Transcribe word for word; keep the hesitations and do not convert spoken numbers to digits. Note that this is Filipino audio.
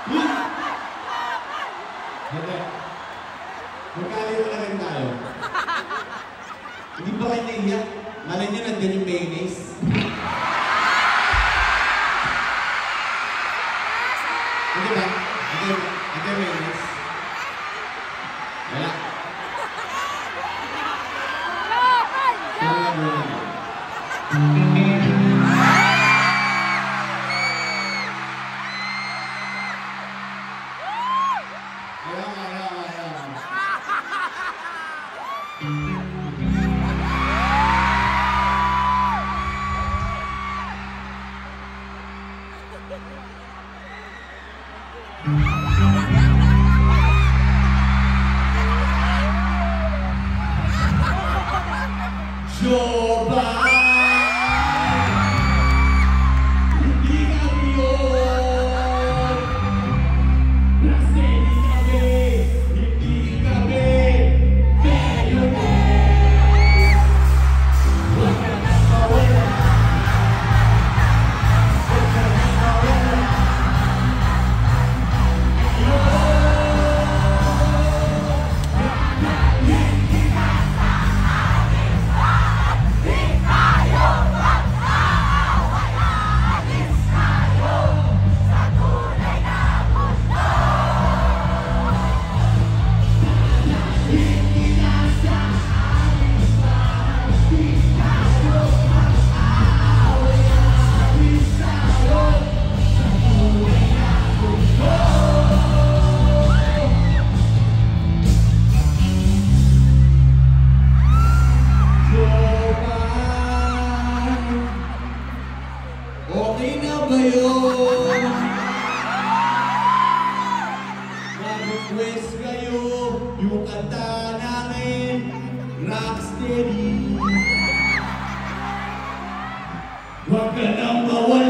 Hindi. Magkaliw na rin tayo. Hindi ba kayo naiyak? Malay niyo nandiyan yung mayonnaise. Hindi ba? Nandiyan yung mayonnaise. Wala. Wala na wala. Mag-request kayo yung kanta namin, Rocksteady. Huwag ka nang mawala.